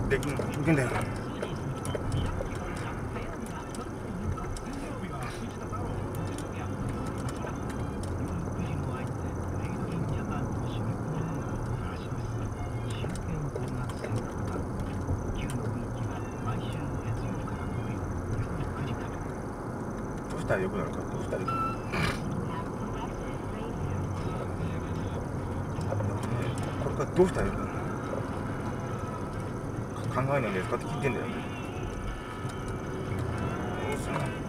できんだよ。どうしたらよくなるか、どうしたらいいか。これからどうしたらいいか考えないんですかって聞いてんだよ。